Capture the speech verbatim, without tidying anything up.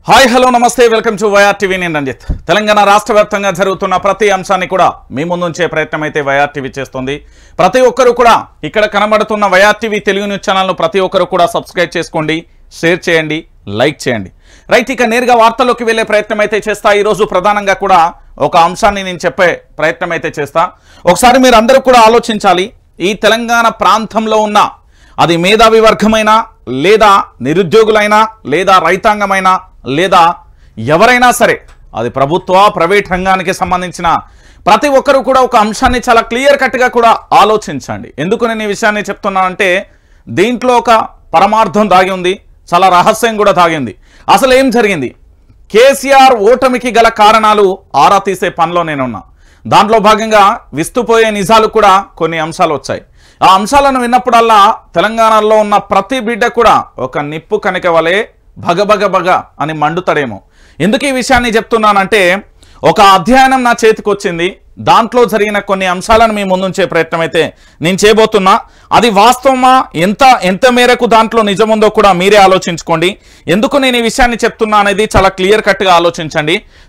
hi hello నమస్తే welcome to YR TV నేను రంజిత్ తెలంగాణ రాష్ట్ర వ్యాప్తంగా జరుగుతున్న ప్రతి అంశాన్ని కూడా మీ ముందుంచే ప్రయత్నం అయితే వైఆర్ టీవీ చేస్తుంది ప్రతి ఒక్కరు కూడా ఇక్కడ కనబడుతున్న YR TV Telugu news channel ను ప్రతి ఒక్కరు కూడా సబ్స్క్రైబ్ చేసుకోండి షేర్ చేయండి లైక్ చేయండి రైట్ ఇక నేరుగా వార్తల్లోకి వెళ్ళే ప్రయత్నం అయితే చేస్తా ఈ రోజు ప్రధానంగా కూడా ఒక అంశాన్ని నేను చెప్పే ప్రయత్నం అయితే చేస్తా ఒకసారి మీరు అందరూ కూడా ఆలోచించాలి ఈ తెలంగాణ ప్రాంతంలో ఉన్న అది మేధావి వర్గమైనా లేదా నిరుద్యోగులైనా లేదా రైతాంగమైనా లేదా ఎవరైనా సరే అది ప్రభుత్వ ప్రైవేట్ రంగానికి సంబంధించిన ప్రతి ఒక్కరు కూడా ఒక అంశాన్ని చాలా క్లియర్ కట్గా కూడా ఆలోచించండి ఎందుకు నేను ఈ విషయాన్ని చెప్తున్నానంటే దీంట్లో ఒక పరమార్థం దాగి ఉంది చాలా రహస్యం కూడా దాగింది అసలు ఏం జరిగింది కేసీఆర్ ఓటమికి గల కారణాలు ఆరా తీసే పనిలో నేనున్నా దాంట్లో భాగంగా విస్తుపోయే నిజాలు కూడా కొన్ని అంశాలు వచ్చాయి ఆ అంశాలను విన్నప్పుడల్లా తెలంగాణలో ఉన్న ప్రతి బిడ్డ కూడా ఒక నిప్పు కణిక వలె భగభగ భగ అని మండుతాడేమో ఎందుకు ఈ విషయాన్ని చెప్తున్నానంటే ఒక అధ్యయనం నా చేతికి వచ్చింది దాంట్లో జరిగిన కొన్ని అంశాలను మీ ముందుంచే ప్రయత్నం అయితే నేను చేయబోతున్నా అది వాస్తవమా ఎంత ఎంత మేరకు దాంట్లో నిజముందో కూడా మీరే ఆలోచించుకోండి ఎందుకు నేను ఈ విషయాన్ని చెప్తున్నా అనేది చాలా క్లియర్ కట్గా ఆలోచించండి